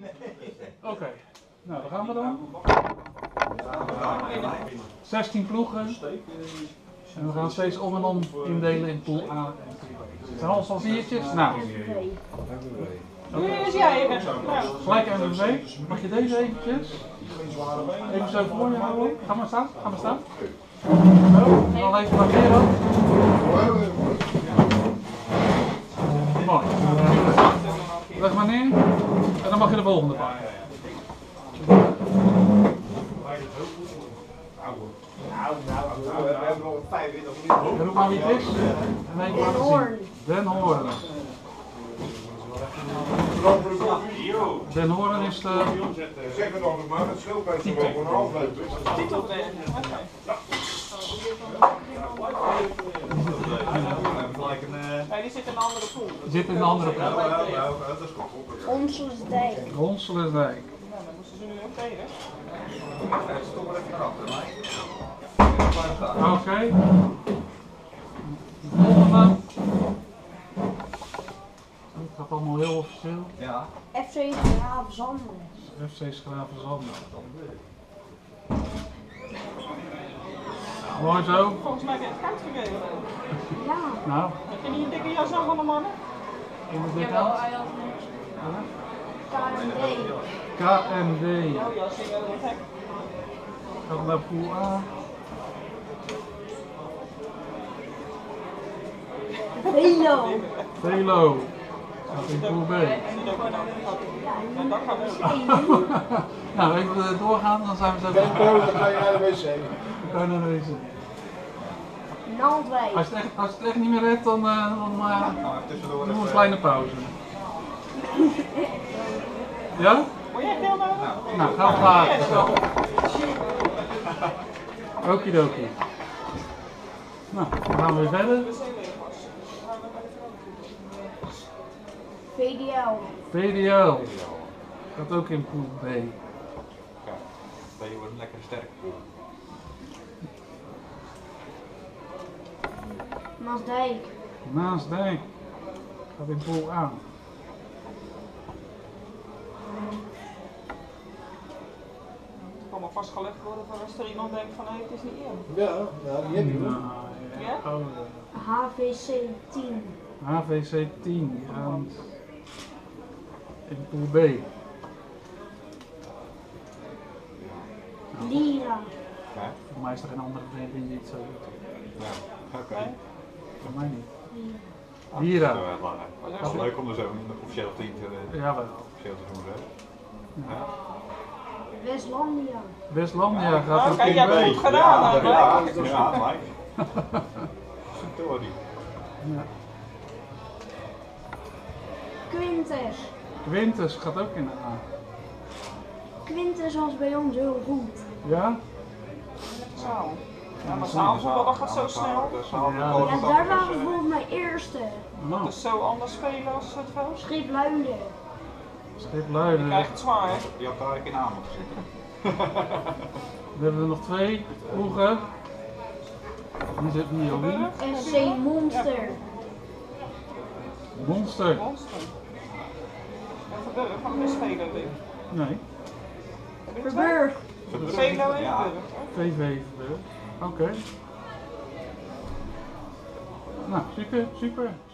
Oké, nou dan gaan we dan. 16 ploegen. En we gaan steeds om en om indelen in pool A en pool B. Het zijn alles al viertjes. Nou. Dus jij even. Gelijk MVV. Mag je deze eventjes? Even zo voor je houden. Ga maar staan. Ga maar staan. Zo, en dan even markeren. Mooi. Leg maar neer. En dan mag je de volgende pakken. We hebben nog 25 minuten. En roep maar wie het is. En even laten zien. Den Hoorn. Den Hoorn is de... Zeg het nog maar, het scheelt bij zo'n gewoon een aflevering. Titel nee, die zit in een andere pool. Die zit in een andere pool. Onselsdijk. Onselsdijk. Nou, dan moesten ze nu ook tegen. Stop maar even achter mij. Oké. Volgende. Het gaat allemaal heel officieel. Ja. FC Graafzanden. FC Schravenzanden. Mooi zo. Volgens mij heb je het geld gegeven. Ja. Nou, Heb je niet een dikke jas aan van de mannen? in de kant. KND. KND. Jouw jas ging heel gek. Gaat naar pool A. Velo. Velo. Gaat in pool B. En die ook bijna gehad. En dat gaat ook. Nou, even doorgaan, dan zijn we zo. Dan ga je naar de wc. Dan kan je naar deze. Naaldwijk. Als je het echt niet meer redt, dan doen we een kleine pauze. Ja? Word jij heel nodig? Nou, gaan we klaar. Okidoki. Nou, dan gaan we weer verder. VDL. VDL. Gaat ook in pool B. Ben je wordt een lekkere sterke pool. Maasdijk. Maasdijk. Gaat in pool A. Het kan maar vastgelegd worden voor als er iemand denkt van nee, het is niet eerlijk. Ja, nou, die heb je Nou, hoor. Ja? oh, HVC 10. HVC 10 gaat in pool B. Lira. Voor mij is er geen andere vereniging die het zo doet. Ja, oké. Nee? Voor mij niet. Dat Lira. is wel belangrijk. Het is leuk om er zo een officieel team te Jawel. officieel te doen. Hè? Ja. Westlandia. Westlandia gaat Nou, ook kijk, in jij hebt het B. goed gedaan. hè? Ja, gelijk. Sorry. Ja. Quintes. Quintus gaat ook in de A. Quintes was bij ons heel goed. Ja? Zaal. Ja, maar zaalvoetbal dat gaat zo snel. Ja, daar waren we volgens mij eerste. Nou, Het is zo anders spelen als het veld. Schipluiden. Je Schipluiden. krijgt het zwaar. Hè? Je had daar in aan moeten zitten. We hebben er nog twee ploegen. Die zit niet op wie. SC Monster. Monster. Monster. En Verburg van de spelen weer. Nee, Heb je er twee? Verburg. Velo en Ja. Verburg. VV. Oké. Nou, super, super.